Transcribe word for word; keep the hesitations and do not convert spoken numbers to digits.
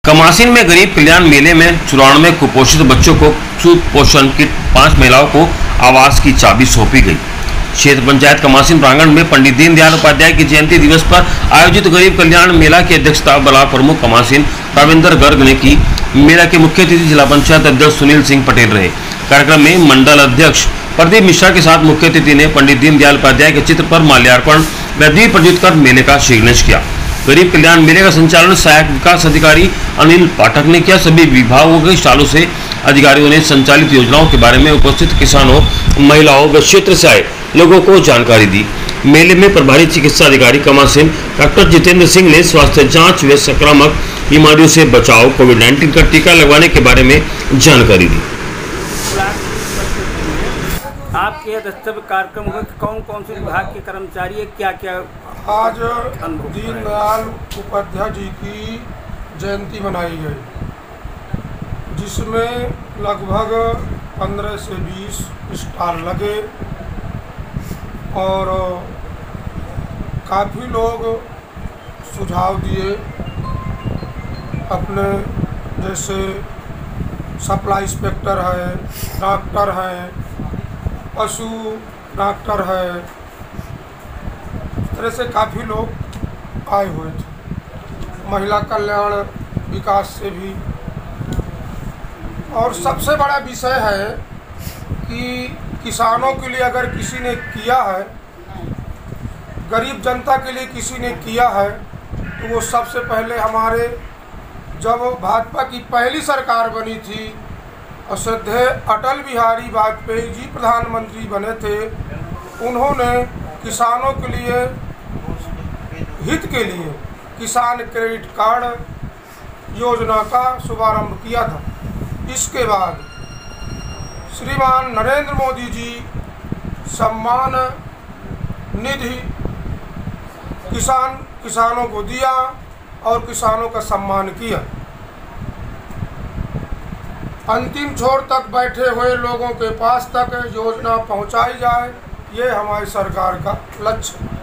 कमासीन में गरीब कल्याण मेले में चौरानवे कुपोषित बच्चों को सुपोषण किट, पांच महिलाओं को आवास की चाबी सौंपी गई। क्षेत्र पंचायत कमासीन प्रांगण में पंडित दीनदयाल उपाध्याय की जयंती दिवस पर आयोजित गरीब कल्याण मेला की अध्यक्षता ब्लॉक प्रमुख कमासीन रविंद्र गर्ग ने की। मेला के मुख्य अतिथि जिला पंचायत अध्यक्ष सुनील सिंह पटेल रहे। कार्यक्रम में मंडल अध्यक्ष प्रदीप मिश्रा के साथ मुख्य अतिथि ने पंडित दीनदयाल उपाध्याय के चित्र पर माल्यार्पण व दीप प्रज्वलित कर मेले का शिलान्यास किया। गरीब कल्याण मेले का संचालन सहायक विकास अधिकारी अनिल पाठक ने किया। सभी विभागों के स्टॉलों से अधिकारियों ने संचालित योजनाओं के बारे में उपस्थित किसानों, महिलाओं व क्षेत्र से आए लोगों को जानकारी दी। मेले में प्रभारी चिकित्सा अधिकारी कमासीन डॉक्टर जितेंद्र सिंह ने स्वास्थ्य जांच व संक्रामक बीमारियों से बचाव, कोविड नाइन्टीन का टीका लगवाने के बारे में जानकारी दी। आपके दस्तक कार्यक्रम में कौन कौन से विभाग के कर्मचारी है, क्या क्या? आज दीनदयाल उपाध्याय जी की जयंती मनाई गई, जिसमें लगभग पंद्रह से बीस स्टॉल लगे और काफ़ी लोग सुझाव दिए अपने, जैसे सप्लाई इंस्पेक्टर है, डॉक्टर हैं, पशु डॉक्टर है, इस तरह से काफ़ी लोग आए हुए थे। महिला कल्याण विकास से भी। और सबसे बड़ा विषय है कि किसानों के लिए अगर किसी ने किया है, गरीब जनता के लिए किसी ने किया है, तो वो सबसे पहले हमारे जब भाजपा की पहली सरकार बनी थी, श्रद्धेय अटल बिहारी वाजपेयी जी प्रधानमंत्री बने थे, उन्होंने किसानों के लिए हित के लिए किसान क्रेडिट कार्ड योजना का शुभारंभ किया था। इसके बाद श्रीमान नरेंद्र मोदी जी सम्मान निधि किसान किसानों को दिया और किसानों का सम्मान किया। अंतिम छोर तक बैठे हुए लोगों के पास तक योजना पहुंचाई जाए, ये हमारी सरकार का लक्ष्य है।